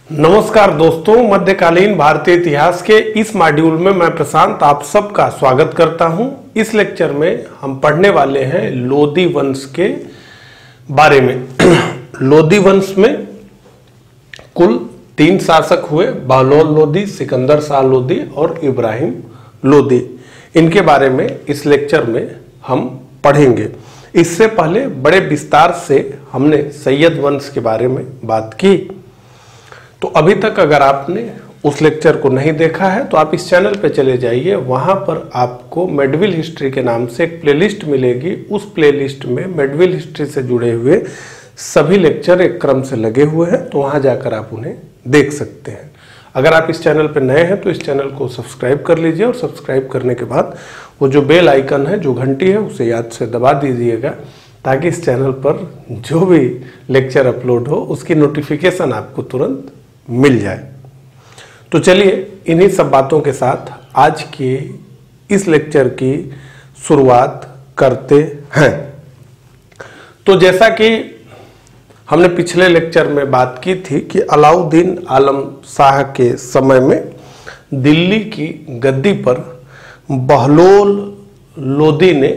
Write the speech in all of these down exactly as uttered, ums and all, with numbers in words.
नमस्कार दोस्तों, मध्यकालीन भारतीय इतिहास के इस मॉड्यूल में मैं प्रशांत आप सबका स्वागत करता हूं। इस लेक्चर में हम पढ़ने वाले हैं लोदी वंश के बारे में। लोदी वंश में कुल तीन शासक हुए, बहलोल लोदी, सिकंदर शाह लोदी और इब्राहिम लोदी। इनके बारे में इस लेक्चर में हम पढ़ेंगे। इससे पहले बड़े विस्तार से हमने सैयद वंश के बारे में बात की, तो अभी तक अगर आपने उस लेक्चर को नहीं देखा है तो आप इस चैनल पे चले जाइए। वहां पर आपको मेडविल हिस्ट्री के नाम से एक प्लेलिस्ट मिलेगी। उस प्लेलिस्ट में मेडविल हिस्ट्री से जुड़े हुए सभी लेक्चर एक क्रम से लगे हुए हैं, तो वहां जाकर आप उन्हें देख सकते हैं। अगर आप इस चैनल पर नए हैं तो इस चैनल को सब्सक्राइब कर लीजिए, और सब्सक्राइब करने के बाद वो जो बेल आइकन है, जो घंटी है, उसे याद से दबा दीजिएगा, ताकि इस चैनल पर जो भी लेक्चर अपलोड हो उसकी नोटिफिकेशन आपको तुरंत मिल जाए। तो चलिए इन्हीं सब बातों के साथ आज के इस लेक्चर की शुरुआत करते हैं। तो जैसा कि हमने पिछले लेक्चर में बात की थी कि अलाउद्दीन आलम शाह के समय में दिल्ली की गद्दी पर बहलोल लोदी ने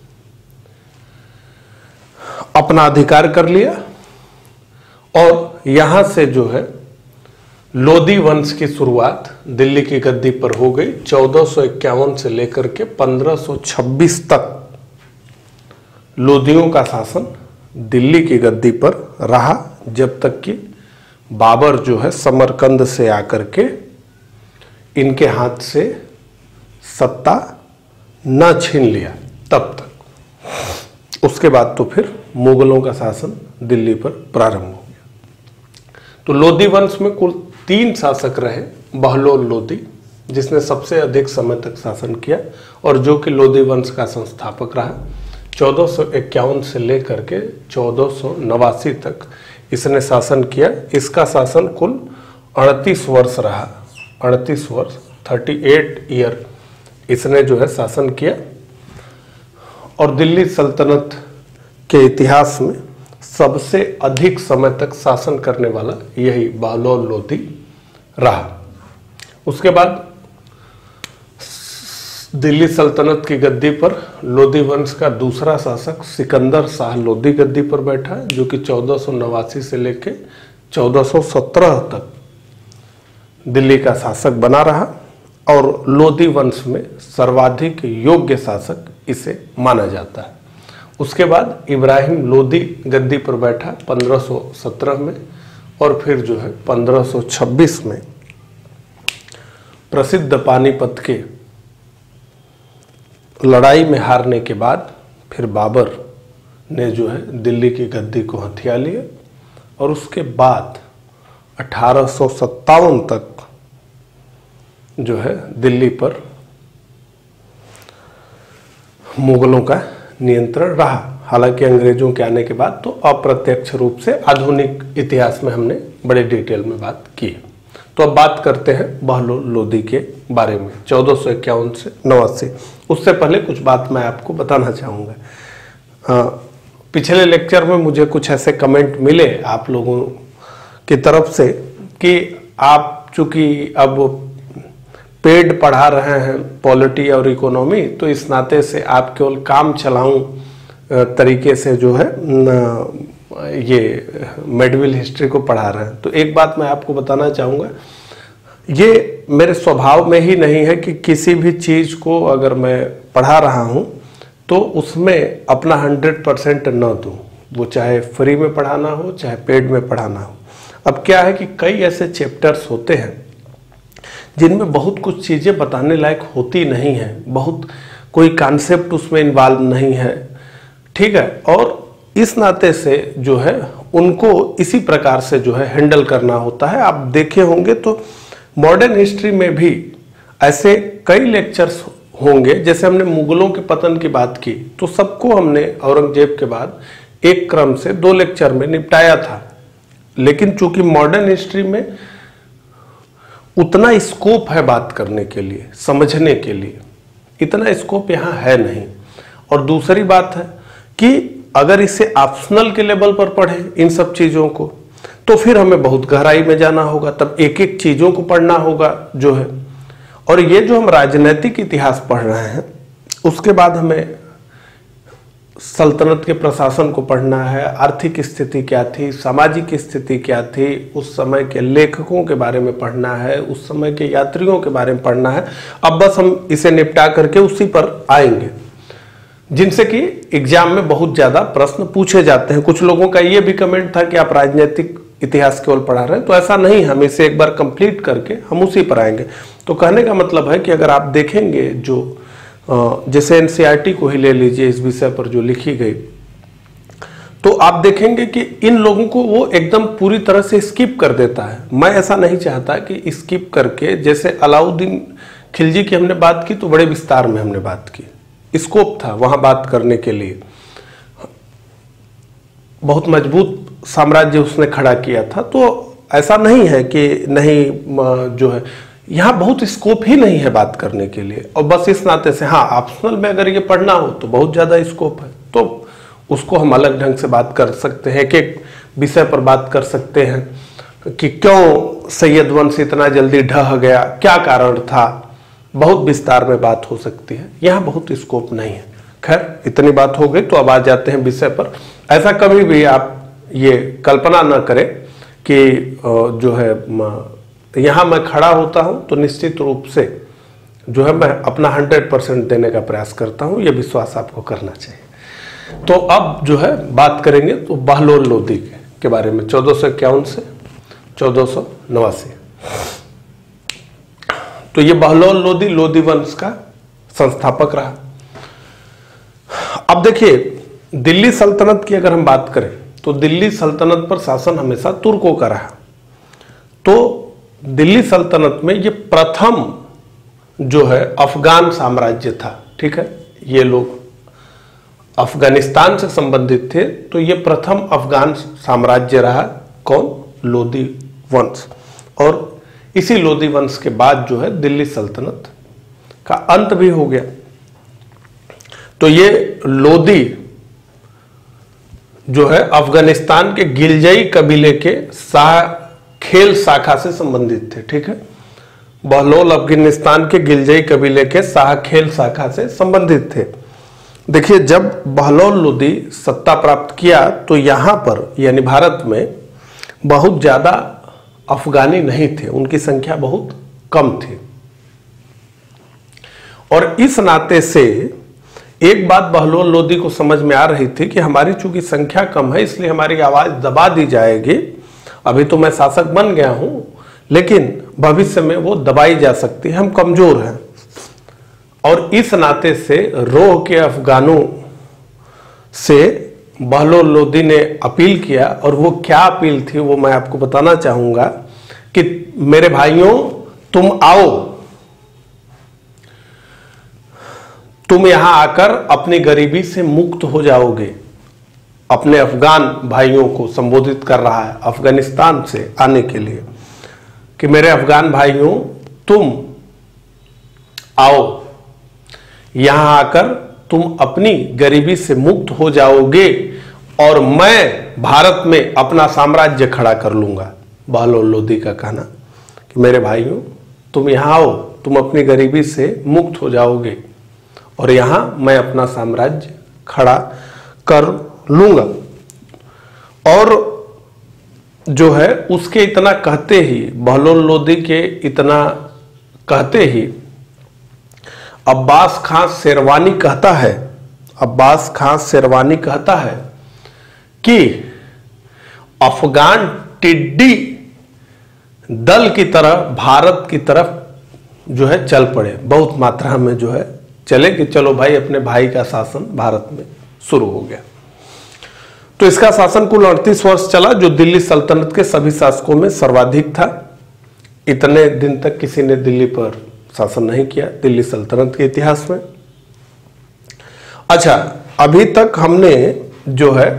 अपना अधिकार कर लिया, और यहां से जो है लोदी वंश की शुरुआत दिल्ली की गद्दी पर हो गई। चौदह सौ इक्यावन से लेकर के पंद्रह सौ छब्बीस तक लोदियों का शासन दिल्ली की गद्दी पर रहा, जब तक कि बाबर जो है समरकंद से आकर के इनके हाथ से सत्ता न छीन लिया तब तक। उसके बाद तो फिर मुगलों का शासन दिल्ली पर प्रारंभ हो गया। तो लोदी वंश में कुल तीन शासक रहे। बहलोल लोदी, जिसने सबसे अधिक समय तक शासन किया और जो कि लोदी वंश का संस्थापक रहा। चौदह सौ इक्यावन से लेकर के चौदह सौ नवासी तक इसने शासन किया। इसका शासन कुल अड़तीस वर्ष रहा। अड़तीस वर्ष अड़तीस ईयर इसने जो है शासन किया, और दिल्ली सल्तनत के इतिहास में सबसे अधिक समय तक शासन करने वाला यही बहलोल लोदी रहा। उसके बाद दिल्ली सल्तनत की गद्दी पर लोदी वंश का दूसरा शासक सिकंदर शाह लोदी गद्दी पर बैठा, जो कि चौदह सौ नवासी से लेकर चौदह सौ सत्रह तक दिल्ली का शासक बना रहा, और लोदी वंश में सर्वाधिक योग्य शासक इसे माना जाता है। उसके बाद इब्राहिम लोदी गद्दी पर बैठा पंद्रह सौ सत्रह में, और फिर जो है पंद्रह सौ छब्बीस में प्रसिद्ध पानीपत के लड़ाई में हारने के बाद फिर बाबर ने जो है दिल्ली की गद्दी को हथिया लिया, और उसके बाद अठारह सौ सत्तावन तक जो है दिल्ली पर मुगलों का नियंत्रण रहा। हालांकि अंग्रेजों के आने के बाद तो अप्रत्यक्ष रूप से आधुनिक इतिहास में हमने बड़े डिटेल में बात की। तो अब बात करते हैं बहलोल लोदी के बारे में, चौदह सौ इक्यावन से नवासी। उससे पहले कुछ बात मैं आपको बताना चाहूँगा। पिछले लेक्चर में मुझे कुछ ऐसे कमेंट मिले आप लोगों की तरफ से कि आप चूँकि अब पेड पढ़ा रहे हैं पॉलिटी और इकोनॉमी, तो इस नाते से आप केवल काम चलाऊं तरीके से जो है ये मेडविल हिस्ट्री को पढ़ा रहे हैं। तो एक बात मैं आपको बताना चाहूँगा, ये मेरे स्वभाव में ही नहीं है कि किसी भी चीज़ को अगर मैं पढ़ा रहा हूँ तो उसमें अपना हंड्रेड परसेंट न दूँ, वो चाहे फ्री में पढ़ाना हो चाहे पेड में पढ़ाना हो। अब क्या है कि कई ऐसे चैप्टर्स होते हैं जिनमें बहुत कुछ चीज़ें बताने लायक होती नहीं है, बहुत कोई कॉन्सेप्ट उसमें इन्वॉल्व नहीं है, ठीक है। और इस नाते से जो है उनको इसी प्रकार से जो है हैंडल करना होता है। आप देखे होंगे तो मॉडर्न हिस्ट्री में भी ऐसे कई लेक्चर्स होंगे। जैसे हमने मुगलों के पतन की बात की, तो सबको हमने औरंगजेब के बाद एक क्रम से दो लेक्चर में निपटाया था, लेकिन चूंकि मॉडर्न हिस्ट्री में उतना स्कोप है बात करने के लिए, समझने के लिए, इतना स्कोप यहाँ है नहीं। और दूसरी बात है कि अगर इसे ऑप्शनल के लेवल पर पढ़ें इन सब चीज़ों को, तो फिर हमें बहुत गहराई में जाना होगा, तब एक एक चीजों को पढ़ना होगा जो है। और ये जो हम राजनीतिक इतिहास पढ़ रहे हैं, उसके बाद हमें सल्तनत के प्रशासन को पढ़ना है, आर्थिक स्थिति क्या थी, सामाजिक स्थिति क्या थी, उस समय के लेखकों के बारे में पढ़ना है, उस समय के यात्रियों के बारे में पढ़ना है। अब बस हम इसे निपटा करके उसी पर आएंगे, जिनसे कि एग्जाम में बहुत ज्यादा प्रश्न पूछे जाते हैं। कुछ लोगों का ये भी कमेंट था कि आप राजनीतिक इतिहास केवल पढ़ा रहे हैं, तो ऐसा नहीं, हम इसे एक बार कंप्लीट करके हम उसी पर आएंगे। तो कहने का मतलब है कि अगर आप देखेंगे जो जैसे एनसीईआरटी को ही ले लीजिए, इस विषय पर जो लिखी गई, तो आप देखेंगे कि इन लोगों को वो एकदम पूरी तरह से स्किप कर देता है। मैं ऐसा नहीं चाहता कि स्किप करके, जैसे अलाउद्दीन खिलजी की हमने बात की तो बड़े विस्तार में हमने बात की, स्कोप था वहां बात करने के लिए, बहुत मजबूत साम्राज्य उसने खड़ा किया था। तो ऐसा नहीं है कि नहीं, जो है यहाँ बहुत स्कोप ही नहीं है बात करने के लिए। और बस इस नाते से हाँ, ऑप्शनल में अगर ये पढ़ना हो तो बहुत ज़्यादा स्कोप है, तो उसको हम अलग ढंग से बात कर सकते हैं, एक एक विषय पर बात कर सकते हैं कि क्यों सैयद वंश इतना जल्दी ढह गया, क्या कारण था, बहुत विस्तार में बात हो सकती है। यहाँ बहुत स्कोप नहीं है। खैर, इतनी बात हो गई, तो अब आ जाते हैं विषय पर। ऐसा कभी भी आप ये कल्पना न करें कि जो है यहाँ मैं खड़ा होता हूँ तो निश्चित रूप से जो है मैं अपना हंड्रेड परसेंट देने का प्रयास करता हूँ, ये विश्वास आपको करना चाहिए। तो अब जो है बात करेंगे तो बहलोल लोदी के बारे में, चौदह सौ इक्यावन से चौदह सौ नवासी। तो ये बहलोल लोदी लोदी वंश का संस्थापक रहा। अब देखिए, दिल्ली सल्तनत की अगर हम बात करें तो दिल्ली सल्तनत पर शासन हमेशा तुर्कों का रहा। तो दिल्ली सल्तनत में ये प्रथम जो है अफगान साम्राज्य था, ठीक है। ये लोग अफगानिस्तान से संबंधित थे, तो ये प्रथम अफगान साम्राज्य रहा। कौन? लोदी वंश। और इसी लोदी वंश के बाद जो है दिल्ली सल्तनत का अंत भी हो गया। तो ये लोदी जो है अफगानिस्तान के गिलजई कबीले के शाह खेल शाखा से संबंधित थे, ठीक है। बहलोल अफगानिस्तान के गिलजई कबीले के शाह खेल शाखा से संबंधित थे। देखिए, जब बहलोल लोदी सत्ता प्राप्त किया तो यहां पर यानी भारत में बहुत ज्यादा अफगानी नहीं थे, उनकी संख्या बहुत कम थी। और इस नाते से एक बात बहलोल लोदी को समझ में आ रही थी कि हमारी चूंकि संख्या कम है, इसलिए हमारी आवाज दबा दी जाएगी। अभी तो मैं शासक बन गया हूं, लेकिन भविष्य में वो दबाई जा सकती है, हम कमजोर हैं। और इस नाते से रोह के अफगानों से बहलोल लोदी ने अपील किया, और वो क्या अपील थी वो मैं आपको बताना चाहूंगा कि मेरे भाइयों, तुम आओ, तुम यहां आकर अपनी गरीबी से मुक्त हो जाओगे। अपने अफगान भाइयों को संबोधित कर रहा है अफगानिस्तान से आने के लिए कि मेरे अफगान भाइयों, तुम आओ, यहां आकर तुम अपनी गरीबी से मुक्त हो जाओगे और मैं भारत में अपना साम्राज्य खड़ा कर लूंगा। बहलोल लोदी का कहना कि मेरे भाइयों, तुम यहां आओ, तुम अपनी गरीबी से मुक्त हो जाओगे और यहां मैं अपना साम्राज्य खड़ा कर लूंगा। और जो है उसके इतना कहते ही, बहलोल लोदी के इतना कहते ही अब्बास खां शेरवानी कहता है, अब्बास खां शेरवानी कहता है कि अफगान टिड्डी दल की तरह भारत की तरफ जो है चल पड़े, बहुत मात्रा में जो है चले कि चलो भाई अपने भाई का शासन भारत में शुरू हो गया। तो इसका शासन कुल अड़तीस वर्ष चला, जो दिल्ली सल्तनत के सभी शासकों में सर्वाधिक था। इतने दिन तक किसी ने दिल्ली पर शासन नहीं किया दिल्ली सल्तनत के इतिहास में। अच्छा, अभी तक हमने जो है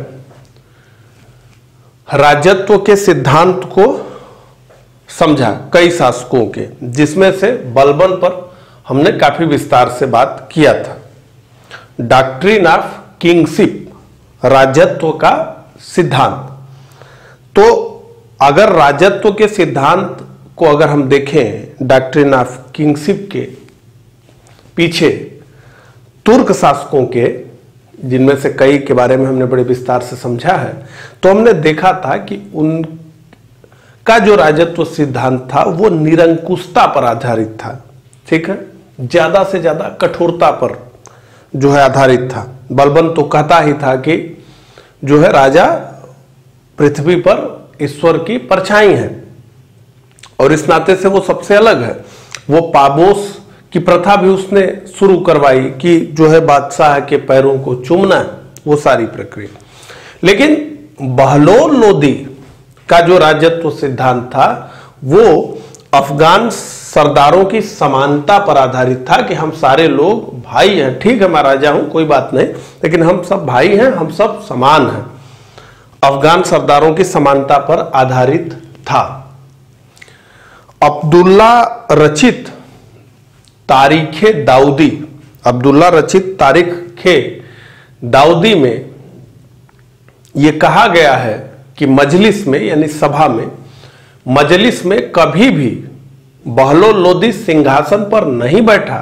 राजत्व के सिद्धांत को समझा कई शासकों के, जिसमें से बलबन पर हमने काफी विस्तार से बात किया था। डॉक्ट्रिन ऑफ किंगशिप, राजत्व का सिद्धांत। तो अगर राजत्व के सिद्धांत को अगर हम देखें, डॉक्ट्रिन ऑफ किंगशिप के पीछे तुर्क शासकों के, जिनमें से कई के बारे में हमने बड़े विस्तार से समझा है, तो हमने देखा था कि उनका जो राजत्व सिद्धांत था वो निरंकुशता पर आधारित था। ठीक है, ज्यादा से ज्यादा कठोरता पर जो है आधारित था। बलबन तो कहता ही था कि जो है राजा पृथ्वी पर ईश्वर की परछाई है, और इस नाते से वो सबसे अलग है। वो पाबोस की प्रथा भी उसने शुरू करवाई कि जो है बादशाह के पैरों को चूमना है, वो सारी प्रक्रिया। लेकिन बहलोल लोदी का जो राजत्व सिद्धांत था वो अफगान सरदारों की समानता पर आधारित था कि हम सारे लोग भाई हैं। ठीक है, मैं राजा हूं, कोई बात नहीं, लेकिन हम सब भाई हैं, हम सब समान हैं। अफगान सरदारों की समानता पर आधारित था। अब्दुल्ला रचित तारीखे दाऊदी, अब्दुल्ला रचित तारीखे दाऊदी में यह कहा गया है कि मजलिस में, यानी सभा में, मजलिस में कभी भी बहलोल लोदी सिंहासन पर नहीं बैठा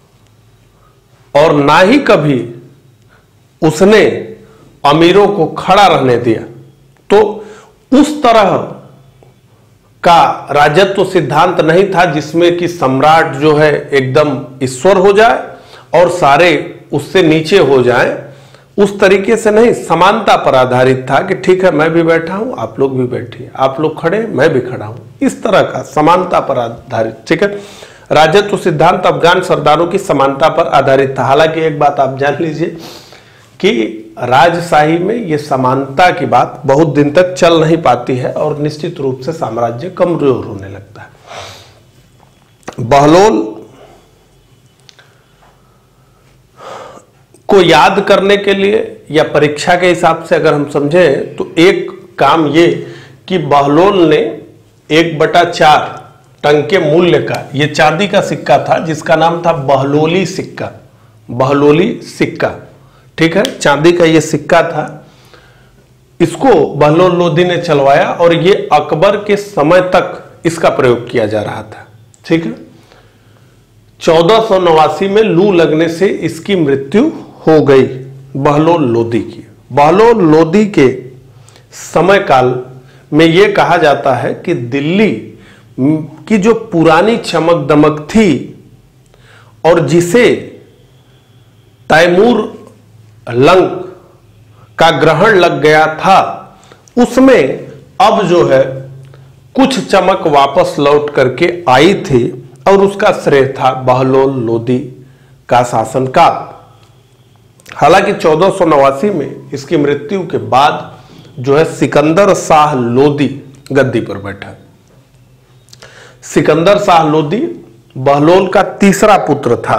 और ना ही कभी उसने अमीरों को खड़ा रहने दिया। तो उस तरह का राजत्व सिद्धांत नहीं था जिसमें कि सम्राट जो है एकदम ईश्वर हो जाए और सारे उससे नीचे हो जाएं। उस तरीके से नहीं, समानता पर आधारित था कि ठीक है, मैं भी बैठा हूं, आप लोग भी बैठिए, आप लोग खड़े, मैं भी खड़ा हूं। इस तरह का समानता पर आधारित, ठीक है, राजत्व सिद्धांत अफगान सरदारों की समानता पर आधारित था। हालांकि एक बात आप जान लीजिए कि राजशाही में यह समानता की बात बहुत दिन तक चल नहीं पाती है और निश्चित रूप से साम्राज्य कमजोर होने लगता है। बहलोल को याद करने के लिए या परीक्षा के हिसाब से अगर हम समझें तो एक काम ये कि बहलोल ने एक बटा चार टंग के मूल्य का, ये चांदी का सिक्का था जिसका नाम था बहलोली सिक्का, बहलोली सिक्का, ठीक है, चांदी का ये सिक्का था। इसको बहलोल लोदी ने चलवाया और ये अकबर के समय तक इसका प्रयोग किया जा रहा था। ठीक है, चौदह सौ नवासी में लू लगने से इसकी मृत्यु हो गई बहलोल लोदी की। बहलोल लोदी के समय काल में यह कहा जाता है कि दिल्ली की जो पुरानी चमक दमक थी और जिसे तैमूर लंग का ग्रहण लग गया था, उसमें अब जो है कुछ चमक वापस लौट करके आई थी और उसका श्रेय था बहलोल लोदी का शासनकाल। हालांकि चौदह सौ नवासी में इसकी मृत्यु के बाद जो है सिकंदर शाह लोदी गद्दी पर बैठा। सिकंदर शाह लोदी बहलोल का तीसरा पुत्र था।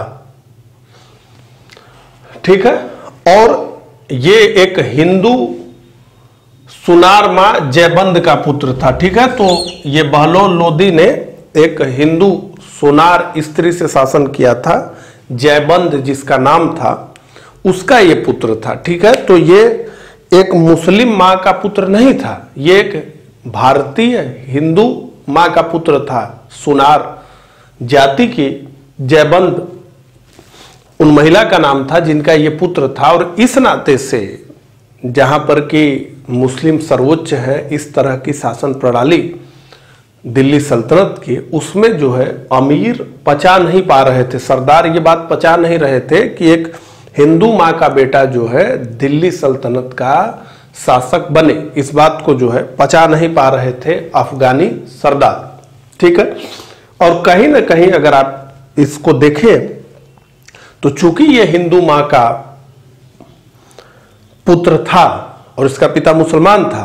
ठीक है, और ये एक हिंदू सुनार मां जयबंद का पुत्र था। ठीक है, तो ये बहलोल लोदी ने एक हिंदू सुनार स्त्री से शासन किया था, जयबंद जिसका नाम था, उसका ये पुत्र था। ठीक है, तो ये एक मुस्लिम मां का पुत्र नहीं था, ये एक भारतीय हिंदू मां का पुत्र था। सुनार जाति की जयबंद उन महिला का नाम था जिनका ये पुत्र था। और इस नाते से जहां पर कि मुस्लिम सर्वोच्च है, इस तरह की शासन प्रणाली दिल्ली सल्तनत की, उसमें जो है अमीर पचा नहीं पा रहे थे, सरदार ये बात पचा नहीं रहे थे कि एक हिंदू मां का बेटा जो है दिल्ली सल्तनत का शासक बने। इस बात को जो है पचा नहीं पा रहे थे अफगानी सरदार। ठीक है, और कहीं ना कहीं अगर आप इसको देखें तो चूंकि ये हिंदू मां का पुत्र था और इसका पिता मुसलमान था,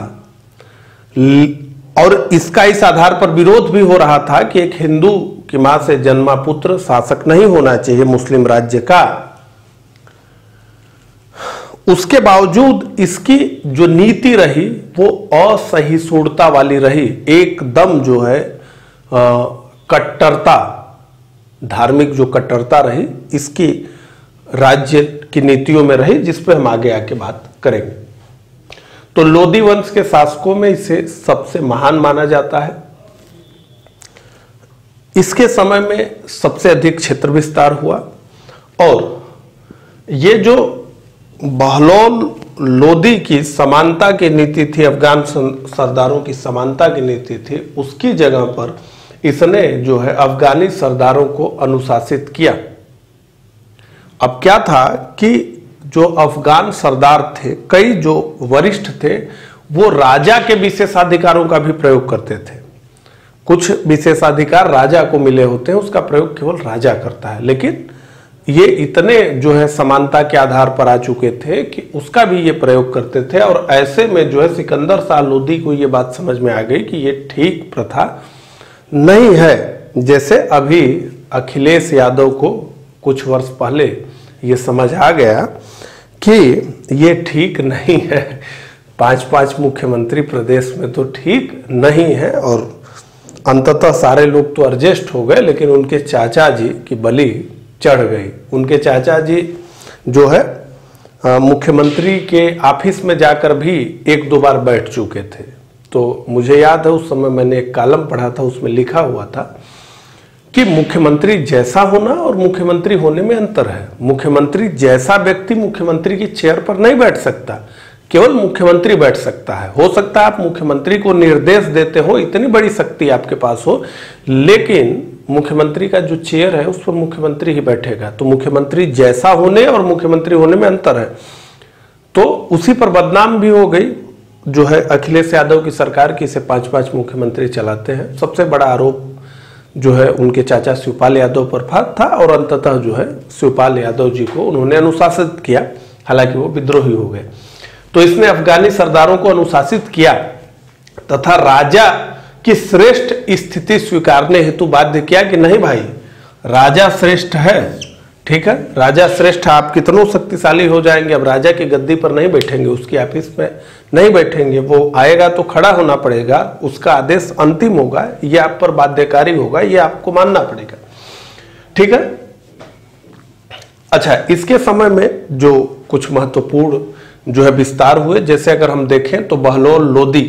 और इसका इस आधार पर विरोध भी हो रहा था कि एक हिंदू की मां से जन्मा पुत्र शासक नहीं होना चाहिए मुस्लिम राज्य का, उसके बावजूद इसकी जो नीति रही वो असहिष्णुता वाली रही। एकदम जो है कट्टरता, धार्मिक जो कट्टरता रही, इसकी राज्य की नीतियों में रही, जिस पे हम आगे आके बात करेंगे। तो लोदी वंश के शासकों में इसे सबसे महान माना जाता है। इसके समय में सबसे अधिक क्षेत्र विस्तार हुआ और ये जो बहलोल लोदी की समानता की नीति थी, अफगान सरदारों की समानता की नीति थी, उसकी जगह पर इसने जो है अफगानी सरदारों को अनुशासित किया। अब क्या था कि जो अफगान सरदार थे, कई जो वरिष्ठ थे, वो राजा के विशेषाधिकारों का भी प्रयोग करते थे। कुछ विशेषाधिकार राजा को मिले होते हैं, उसका प्रयोग केवल राजा करता है, लेकिन ये इतने जो है समानता के आधार पर आ चुके थे कि उसका भी ये प्रयोग करते थे। और ऐसे में जो है सिकंदर शाह लोदी को ये बात समझ में आ गई कि ये ठीक प्रथा नहीं है। जैसे अभी अखिलेश यादव को कुछ वर्ष पहले ये समझ आ गया कि ये ठीक नहीं है, पांच पांच मुख्यमंत्री प्रदेश में तो ठीक नहीं है, और अंततः सारे लोग तो एडजस्ट हो गए, लेकिन उनके चाचा जी की बलि चढ़ गई। उनके चाचा जी जो है मुख्यमंत्री के ऑफिस में जाकर भी एक दो बार बैठ चुके थे। तो मुझे याद है उस समय मैंने एक कॉलम पढ़ा था, उसमें लिखा हुआ था कि मुख्यमंत्री जैसा होना और मुख्यमंत्री होने में अंतर है। मुख्यमंत्री जैसा व्यक्ति मुख्यमंत्री की चेयर पर नहीं बैठ सकता, केवल मुख्यमंत्री बैठ सकता है। हो सकता है आप मुख्यमंत्री को निर्देश देते हो, इतनी बड़ी शक्ति आपके पास हो, लेकिन मुख्यमंत्री का जो चेयर है उस पर मुख्यमंत्री ही बैठेगा। तो मुख्यमंत्री जैसा होने और मुख्यमंत्री होने में अंतर है। तो उसी पर बदनाम भी हो गई जो है अखिलेश यादव की सरकार की, इसे पांच पांच मुख्यमंत्री चलाते हैं। सबसे बड़ा आरोप जो है उनके चाचा शिवपाल यादव पर था, और अंततः जो है शिवपाल यादव जी को उन्होंने अनुशासित किया, हालांकि वो विद्रोही हो गए। तो इसने अफगानी सरदारों को अनुशासित किया तथा राजा की श्रेष्ठ स्थिति स्वीकारने हेतु बाध्य किया कि नहीं भाई, राजा श्रेष्ठ है, ठीक है, राजा श्रेष्ठ, आप कितनों शक्तिशाली हो जाएंगे, अब राजा की गद्दी पर नहीं बैठेंगे, उसकी ऑफिस में नहीं बैठेंगे, वो आएगा तो खड़ा होना पड़ेगा, उसका आदेश अंतिम होगा, ये आप पर बाध्यकारी होगा, ये आपको मानना पड़ेगा, ठीक है। अच्छा, इसके समय में जो कुछ महत्वपूर्ण जो है विस्तार हुए, जैसे अगर हम देखें तो बहलोल लोदी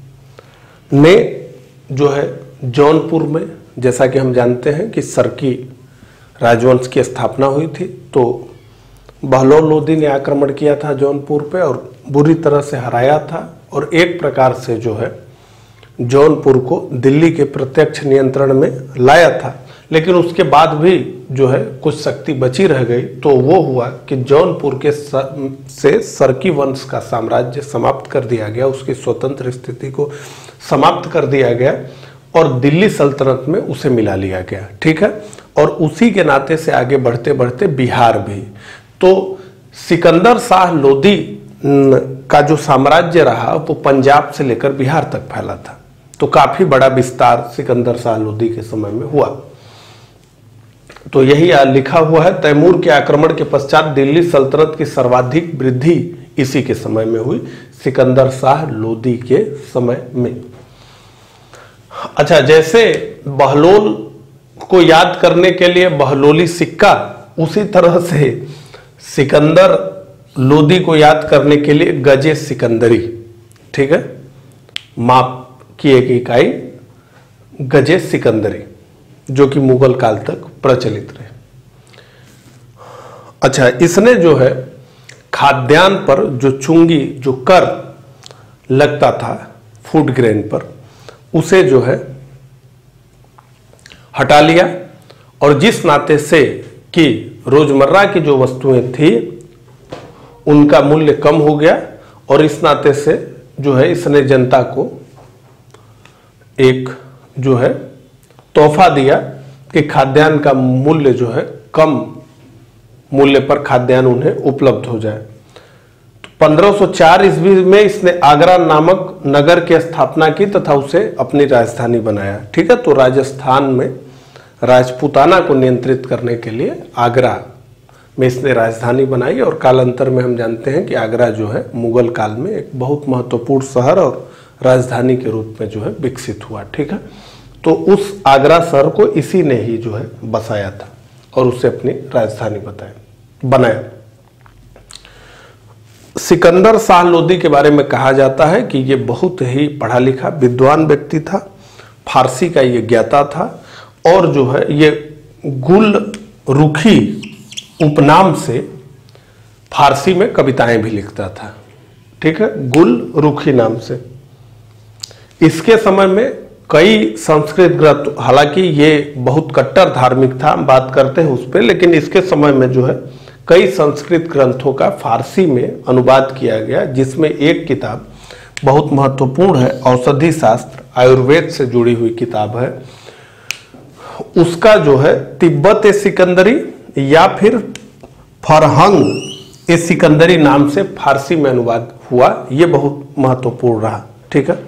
ने जो है जौनपुर में, जैसा कि हम जानते हैं कि सरकी राजवंश की स्थापना हुई थी, तो बहलोल लोदी ने आक्रमण किया था जौनपुर पे और बुरी तरह से हराया था, और एक प्रकार से जो है जौनपुर को दिल्ली के प्रत्यक्ष नियंत्रण में लाया था। लेकिन उसके बाद भी जो है कुछ शक्ति बची रह गई। तो वो हुआ कि जौनपुर के से सरकी वंश का साम्राज्य समाप्त कर दिया गया, उसकी स्वतंत्र स्थिति को समाप्त कर दिया गया और दिल्ली सल्तनत में उसे मिला लिया गया, ठीक है। और उसी के नाते से आगे बढ़ते बढ़ते बिहार भी, तो सिकंदर शाह लोदी का जो साम्राज्य रहा वो पंजाब से लेकर बिहार तक फैला था। तो काफी बड़ा विस्तार सिकंदर शाह लोदी के समय में हुआ। तो यही लिखा हुआ है, तैमूर के आक्रमण के पश्चात दिल्ली सल्तनत की सर्वाधिक वृद्धि इसी के समय में हुई, सिकंदर शाह लोदी के समय में। अच्छा, जैसे बहलोल को याद करने के लिए बहलोली सिक्का, उसी तरह से सिकंदर लोदी को याद करने के लिए गजे सिकंदरी, ठीक है, माप की एक इकाई गजे सिकंदरी, जो कि मुगल काल तक प्रचलित रहे। अच्छा, इसने जो है खाद्यान्न पर जो चुंगी, जो कर लगता था फूड ग्रेन पर, उसे जो है हटा लिया, और जिस नाते से कि रोजमर्रा की जो वस्तुएं थी उनका मूल्य कम हो गया, और इस नाते से जो है इसने जनता को एक जो है तोहफा दिया कि खाद्यान्न का मूल्य जो है कम मूल्य पर खाद्यान्न उन्हें उपलब्ध हो जाए। तो पंद्रह सौ चार ईस्वी में इसने आगरा नामक नगर की स्थापना की तथा उसे अपनी राजधानी बनाया, ठीक है। तो राजस्थान में राजपूताना को नियंत्रित करने के लिए आगरा में इसने राजधानी बनाई, और कालांतर में हम जानते हैं कि आगरा जो है मुगल काल में एक बहुत महत्वपूर्ण शहर और राजधानी के रूप में जो है विकसित हुआ, ठीक है। तो उस आगरा शहर को इसी ने ही जो है बसाया था और उसे अपनी राजधानी बताया बनाया। सिकंदर शाह लोदी के बारे में कहा जाता है कि ये बहुत ही पढ़ा लिखा विद्वान व्यक्ति था, फारसी का ये ज्ञाता था और जो है ये गुल रुखी उपनाम से फारसी में कविताएं भी लिखता था। ठीक है, गुल रुखी नाम से। इसके समय में कई संस्कृत ग्रंथ, हालांकि ये बहुत कट्टर धार्मिक था, हम बात करते हैं उस पर, लेकिन इसके समय में जो है कई संस्कृत ग्रंथों का फारसी में अनुवाद किया गया, जिसमें एक किताब बहुत महत्वपूर्ण है, औषधि शास्त्र आयुर्वेद से जुड़ी हुई किताब है। उसका जो है तिब्बत ए सिकंदरी या फिर फरहंग ए सिकंदरी नाम से फारसी में अनुवाद हुआ, ये बहुत महत्वपूर्ण रहा। ठीक है,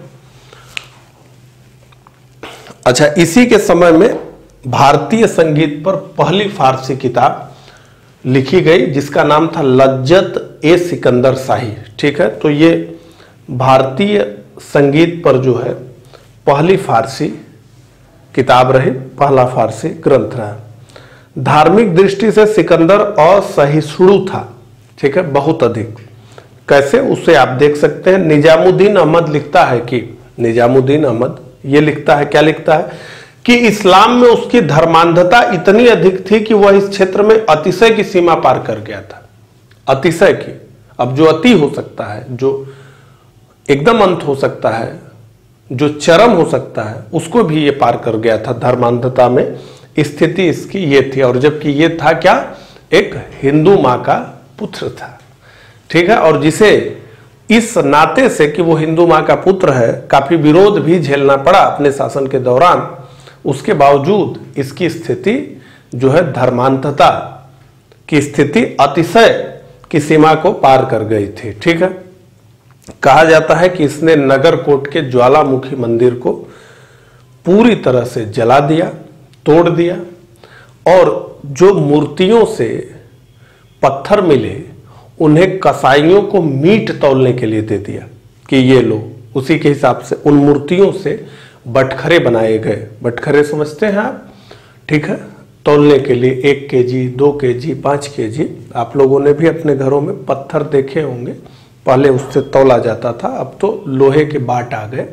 अच्छा, इसी के समय में भारतीय संगीत पर पहली फारसी किताब लिखी गई जिसका नाम था लज्जत ए सिकंदर शाही। ठीक है, तो ये भारतीय संगीत पर जो है पहली फारसी किताब रही, पहला फारसी ग्रंथ रहा। धार्मिक दृष्टि से सिकंदर असहिष्णु था। ठीक है, बहुत अधिक। कैसे, उसे आप देख सकते हैं। निजामुद्दीन अहमद लिखता है कि निजामुद्दीन अहमद ये लिखता है, क्या लिखता है कि इस्लाम में उसकी धर्मांधता इतनी अधिक थी कि वह इस क्षेत्र में अतिशय की सीमा पार कर गया था। अतिशय की, अब जो अति हो सकता है, जो एकदम अंत हो सकता है, जो चरम हो सकता है, उसको भी ये पार कर गया था। धर्मांधता में स्थिति इसकी ये थी, और जबकि ये था क्या, एक हिंदू माँ का पुत्र था। ठीक है, और जिसे इस नाते से कि वो हिंदू माँ का पुत्र है काफी विरोध भी झेलना पड़ा अपने शासन के दौरान, उसके बावजूद इसकी स्थिति जो है धर्मांधता की स्थिति अतिशय की सीमा को पार कर गई थी। ठीक है, कहा जाता है कि इसने नगरकोट के ज्वालामुखी मंदिर को पूरी तरह से जला दिया, तोड़ दिया, और जो मूर्तियों से पत्थर मिले उन्हें कसाईयों को मीट तौलने के लिए दे दिया कि ये लो। उसी के हिसाब से उन मूर्तियों से बटखरे बनाए गए। बटखरे समझते हैं आप? ठीक है, तौलने के लिए एक केजी, दो केजी, पाँच केजी। आप लोगों ने भी अपने घरों में पत्थर देखे होंगे, पहले उससे तौला जाता था, अब तो लोहे के बाट आ गए।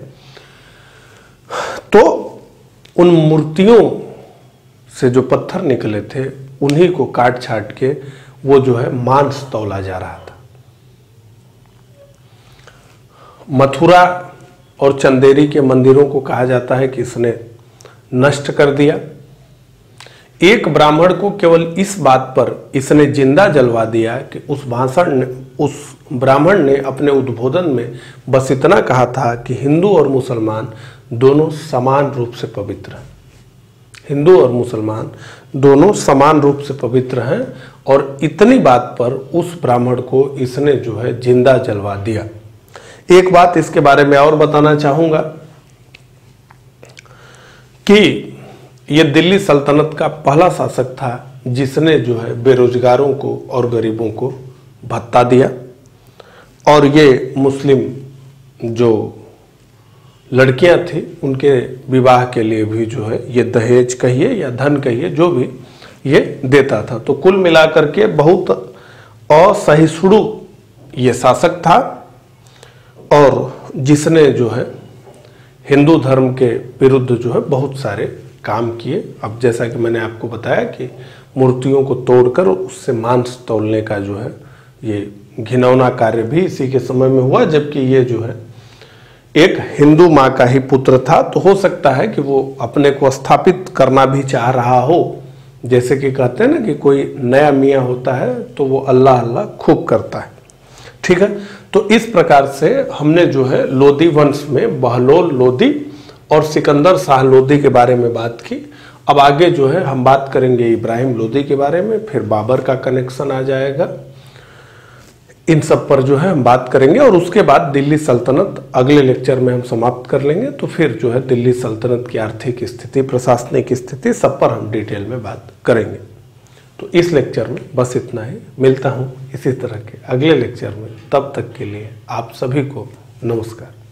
तो उन मूर्तियों से जो पत्थर निकले थे उन्हीं को काट छाट के वो जो है मांस तौला जा रहा था। मथुरा और चंदेरी के मंदिरों को कहा जाता है कि इसने नष्ट कर दिया। एक ब्राह्मण को केवल इस बात पर इसने जिंदा जलवा दिया कि उस भाषण ने उस ब्राह्मण ने अपने उद्बोधन में बस इतना कहा था कि हिंदू और मुसलमान दोनों समान रूप से पवित्र हैं। हिंदू और मुसलमान दोनों समान रूप से पवित्र हैं, और इतनी बात पर उस ब्राह्मण को इसने जो है जिंदा जलवा दिया। एक बात इसके बारे में और बताना चाहूंगा कि यह दिल्ली सल्तनत का पहला शासक था जिसने जो है बेरोजगारों को और गरीबों को भत्ता दिया, और ये मुस्लिम जो लड़कियां थी उनके विवाह के लिए भी जो है ये दहेज कहिए या धन कहिए, जो भी ये देता था। तो कुल मिलाकर के बहुत असहिष्णु ये शासक था, और जिसने जो है हिंदू धर्म के विरुद्ध जो है बहुत सारे काम किए। अब जैसा कि मैंने आपको बताया कि मूर्तियों को तोड़कर उससे मांस तौलने का जो है ये घिनौना कार्य भी इसी के समय में हुआ, जबकि ये जो है एक हिंदू माँ का ही पुत्र था। तो हो सकता है कि वो अपने को स्थापित करना भी चाह रहा हो, जैसे कि कहते हैं ना कि कोई नया मियाँ होता है तो वो अल्लाह अल्लाह खूब करता है। ठीक है, तो इस प्रकार से हमने जो है लोदी वंश में बहलोल लोदी और सिकंदर शाह लोदी के बारे में बात की। अब आगे जो है हम बात करेंगे इब्राहिम लोदी के बारे में, फिर बाबर का कनेक्शन आ जाएगा, इन सब पर जो है हम बात करेंगे, और उसके बाद दिल्ली सल्तनत अगले लेक्चर में हम समाप्त कर लेंगे। तो फिर जो है दिल्ली सल्तनत की आर्थिक स्थिति, प्रशासनिक स्थिति, सब पर हम डिटेल में बात करेंगे। तो इस लेक्चर में बस इतना ही। मिलता हूँ इसी तरह के अगले लेक्चर में, तब तक के लिए आप सभी को नमस्कार।